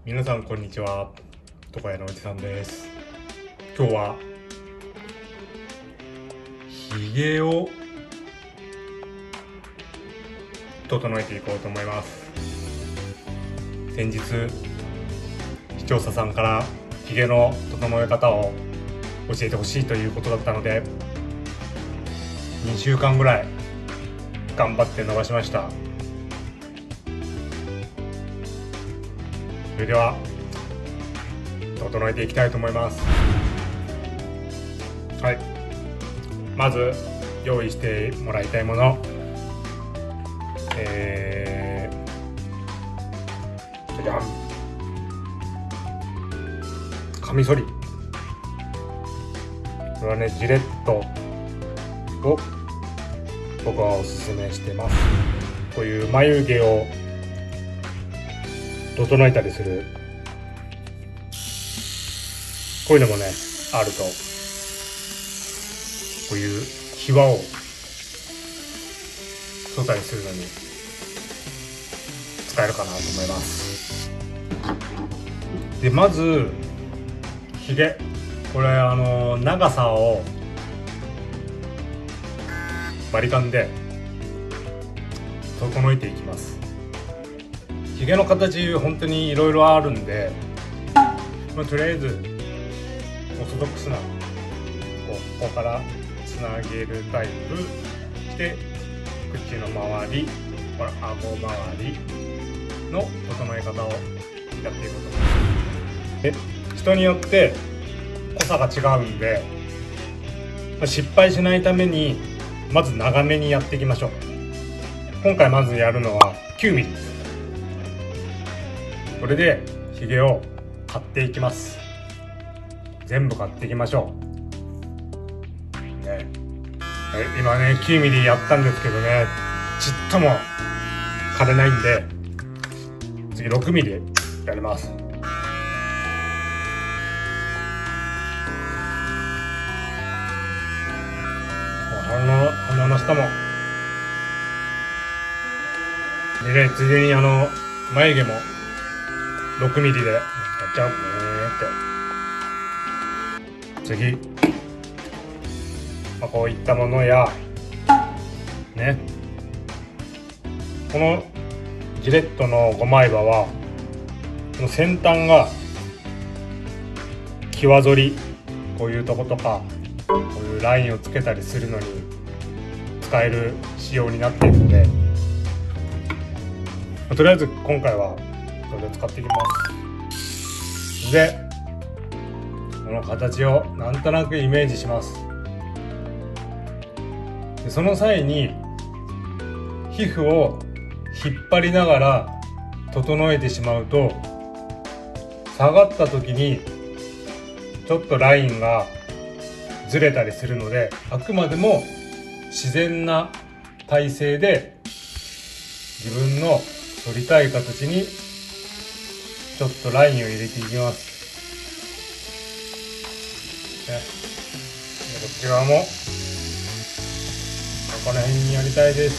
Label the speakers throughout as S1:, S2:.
S1: 皆さんこんにちは、床屋のおじさんです。今日はひげを整えていこうと思います。先日視聴者さんからひげの整え方を教えてほしいということだったので、2週間ぐらい頑張って伸ばしました。それでは整えていきたいと思います。はい、まず用意してもらいたいもの、じゃん、カミソリ。これはね、ジレットを僕はおすすめしてます。こういう眉毛を整えたりする、こういうのもねあると、こういう際を剃ったりするのに使えるかなと思います。で、まずひげ、これ長さをバリカンで整えていきます。ひげの形本当にいろいろあるんで、とりあえずオーソドックスなここからつなげるタイプで、口の周り、これ顎周りの整え方をやっていこうと思います。で、人によって濃さが違うんで、失敗しないためにまず長めにやっていきましょう。今回まずやるのは9ミリです。これでひげを刈っていきます。全部刈っていきましょう、ね。今ね9ミリやったんですけどね、ちっとも刈れないんで、次6ミリやります。鼻の下もでね、ついでに眉毛も6ミリでやっちゃうねって。次、こういったものやね、このジレットの5枚刃はこの先端が際反り、こういうとことかこういうラインをつけたりするのに使える仕様になっているので、とりあえず今回はそれで使っていきます。で、この形をなんとなくイメージします。で、その際に皮膚を引っ張りながら整えてしまうと、下がった時にちょっとラインがずれたりするので、あくまでも自然な体勢で自分の反りたい形にちょっとラインを入れていきます。で、こっち側もこの辺にやりたいです。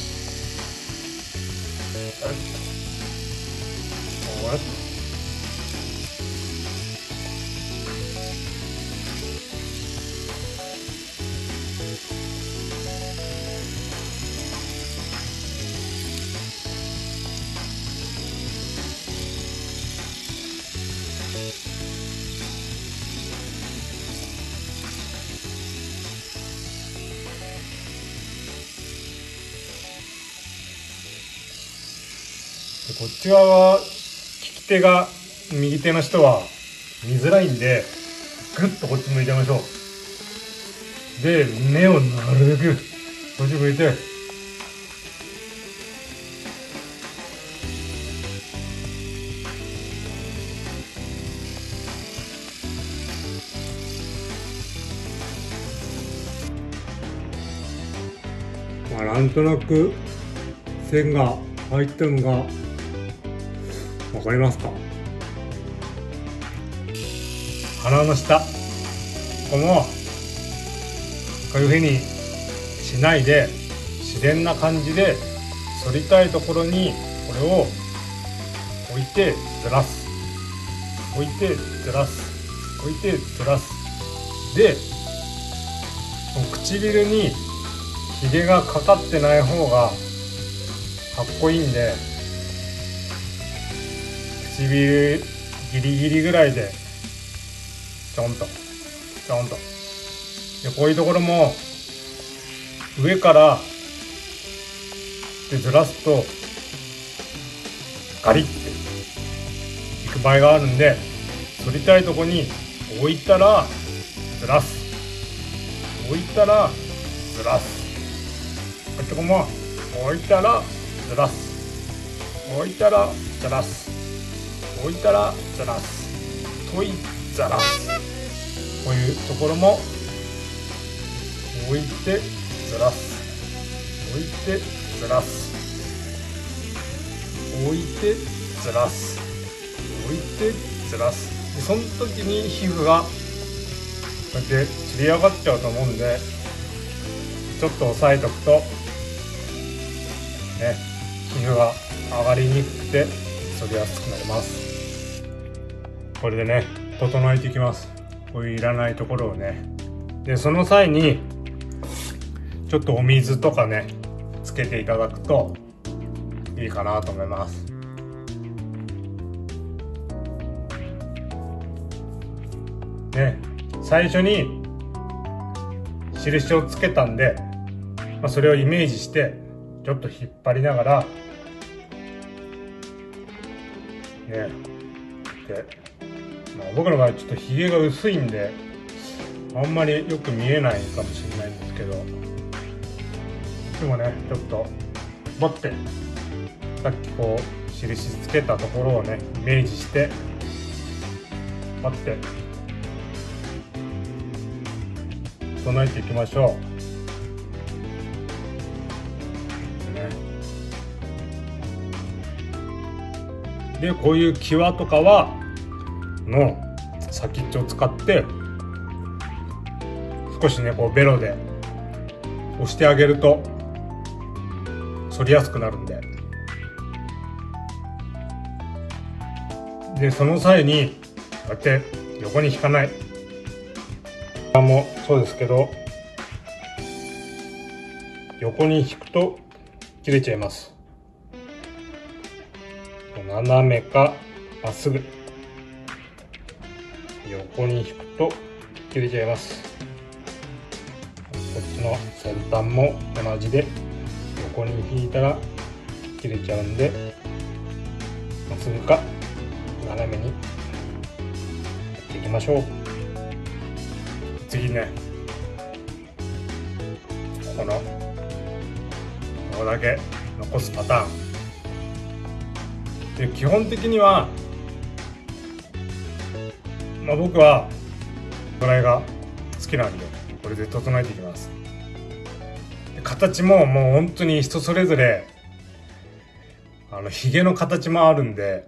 S1: こうやって、こっち側は利き手が右手の人は見づらいんで、ぐっとこっち向いてみましょう。で、目をなるべくこっち向いて、なんとなく線が入ったのがわかりますか？鼻の下、このこういうふうにしないで、自然な感じで反りたいところにこれを置いてずらす。 置いてずらす、置いてずらすで、唇にひげがかかってない方がかっこいいんで、唇ギリギリぐらいでちょんとちょんとで、こういうところも上からでずらすとガリッていく場合があるんで、反りたいとこに置いたらずらす、置いたらずらす、こういうとこも置いたらずらす、置いたらずらす、置いたらずらす、といざらす、こういうところも置いてずらす、置いてずらす、置いてずらす、置いてずらす。でその時に皮膚がこうやって散り上がっちゃうと思うんで、ちょっと押さえとくとね、皮膚が上がりにくくて反りやすくなります。これでね整えていきます。こういういらないところをね。でその際にちょっとお水とかねつけていただくといいかなと思います。ね、最初に印をつけたんで、それをイメージしてちょっと引っ張りながらね、で、僕の場合ちょっとひげが薄いんであんまりよく見えないかもしれないんですけど、でもねちょっと持ってさっきこう印つけたところをねイメージして待って整えていきましょう。でこういう際とかはの先っちょを使って少しねこうベロで押してあげると反りやすくなるんで、でその際にこうやって横に引かない、もそうですけど横に引くと切れちゃいます。斜めかまっすぐ横に引くと切れちゃいます。こっちの先端も同じで横に引いたら切れちゃうんで、まっすぐか斜めにやっていきましょう。次ねここだけ残すパターンで、基本的には僕はこれが好きなんでこれで整えていきます。で形ももう本当に人それぞれひげの形もあるんで、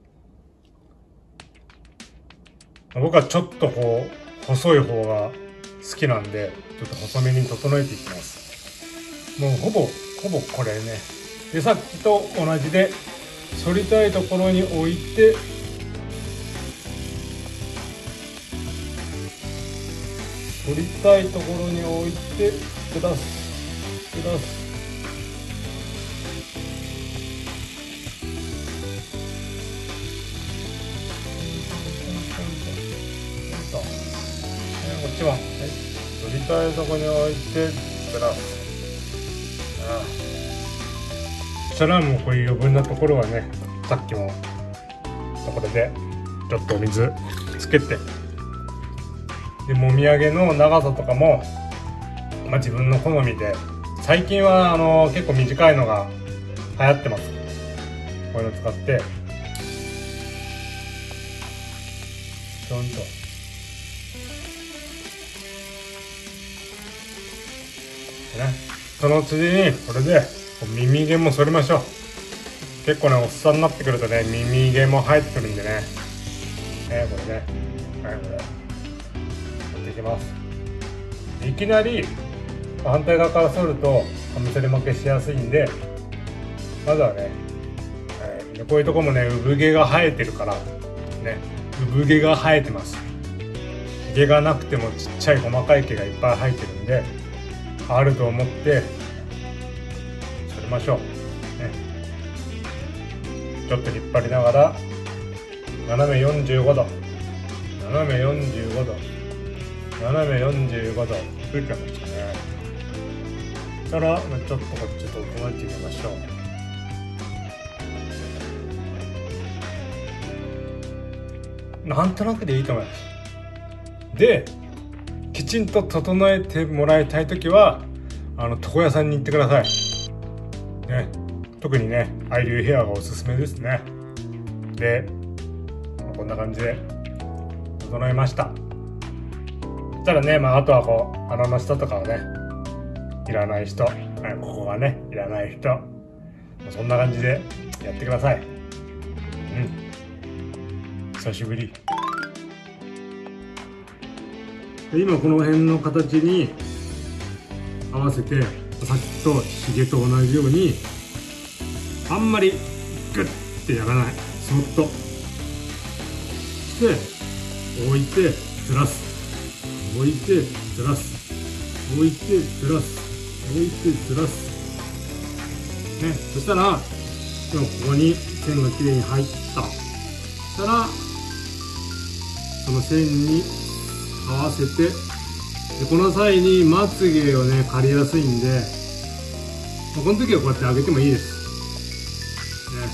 S1: 僕はちょっとこう細い方が好きなんでちょっと細めに整えていきます。もうほぼこれね。でさっきと同じで反りたいところに置いて反りたいところに置いてずらすずらす、こっちは、はい、反りたいところに置いてずらす。そしたらもうこういう余分なところはねさっきもこれでちょっとお水つけて、でもみあげの長さとかも、自分の好みで、最近は結構短いのが流行ってます。こういうの使ってちょんとその次にこれで耳毛も剃りましょう。結構ねおっさんになってくるとね耳毛も生えてくるんでね、これね、はい、これやっていきます。いきなり反対側から剃るとカミソリ負けしやすいんで、まずはね、こういうとこもね産毛が生えてるからね、 産毛が生えてます。毛がなくてもちっちゃい細かい毛がいっぱい生えてるんで、あると思って剃りましょう、ね、ちょっと引っ張りながら斜め45度斜め45度斜め45度作っちゃいましたね。そしたらちょっとこっちと整えてみましょう。なんとなくでいいと思います。で、きちんと整えてもらいたいときは床屋さんに行ってください、ね、特にねアイリューヘアがおすすめですね。で、こんな感じで整えました。そしたらね、あとはこう鼻の下とかはねいらない人、ここがねいらない人、そんな感じでやってください。久しぶりで、今この辺の形に合わせて、さっきとひげと同じようにあんまりグッてやらない、そっとして置いてずらす、置いてずらす、置いてずらす、置いてずらすね。そしたら今ここに線がきれいに入った。そしたらその線に合わせて、でこの際にまつげをね刈りやすいんで、この時はこうやって上げてもいいですね。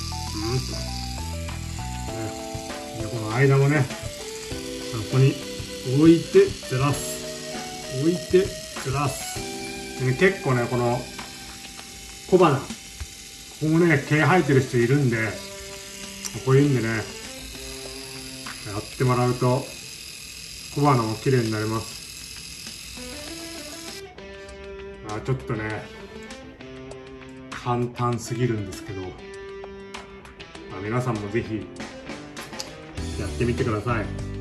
S1: でこの間もねここに置いてずらす、置いてずらすで、ね、結構ねこの小鼻、ここもね毛生えてる人いるんで、こういうんでねやってもらうと小鼻も綺麗になります。ちょっとね簡単すぎるんですけど、皆さんもぜひやってみてください。